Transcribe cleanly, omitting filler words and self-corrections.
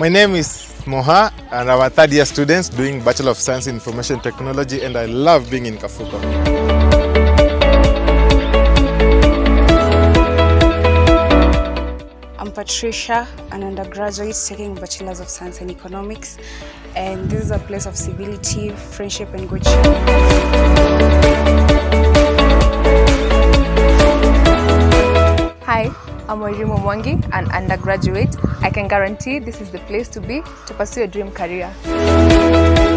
My name is Moha and I'm a third year student doing Bachelor of Science in Information Technology, and I love being in KAFUCO. I'm Patricia, an undergraduate taking Bachelors of Science in Economics, and this is a place of civility, friendship and good cheer. Hi, I'm Wairimu Mwangi, an undergraduate. I can guarantee this is the place to be to pursue a dream career.